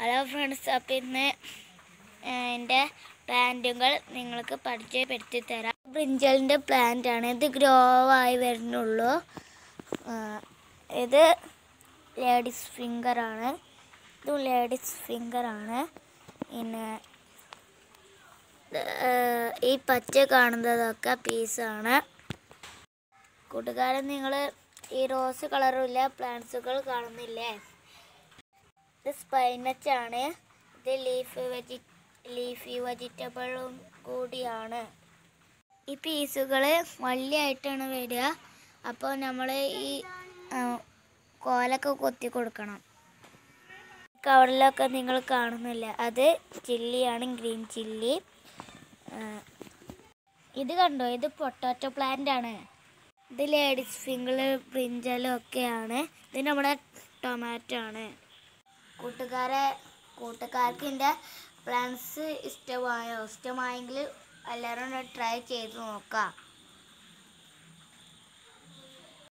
Hello friends, അപ്പോൾ ഇന്ന് എൻ്റെ പ്ലാന്റുകൾ നിങ്ങൾക്ക് പരിചയപ്പെടുത്തി തരാം. ബ്രിഞ്ചലിൻ്റെ പ്ലാന്റ് ആണ്. ഇത് ഗ്രോ ആയി വരുന്നുള്ളൂ. ഇത് ലേഡീസ് ഫിംഗർ ആണ്. ഇതും ലേഡീസ് ഫിംഗർ ആണ്. പിന്നെ ഈ പച്ച കാണുന്നതൊക്കെ പീസാണ്. കൂട്ടുകാരൻ, നിങ്ങൾ ഈ റോസ് കളറുള്ള പ്ലാന്റ്സുകൾ കാണുന്നില്ലേ? ഇത് സ്പൈനച്ച് ആണ്. ഇത് ലീഫി വെജിറ്റബിളും കൂടിയാണ്. ഈ പീസുകൾ വള്ളിയായിട്ടാണ് വരിക. അപ്പോൾ നമ്മൾ ഈ കോലൊക്കെ കൊത്തി കൊടുക്കണം. കവറിലൊക്കെ നിങ്ങൾ കാണുന്നില്ല, അത് ചില്ലിയാണ്, ഗ്രീൻ ചില്ലി. ഇത് കണ്ടോ, ഇത് പൊട്ടാറ്റോ പ്ലാന്റ് ആണ്. ഇത് ലേഡീസ് ഫിംഗർ, ബ്രിഞ്ചലും ഒക്കെയാണ്. ഇത് നമ്മുടെ ടൊമാറ്റോ ആണ്. കൂട്ടുകാർക്ക് എൻ്റെ പ്ലാന്റ്സ് ഇഷ്ടമായെങ്കിൽ എല്ലാവരും ട്രൈ ചെയ്ത് നോക്കാം.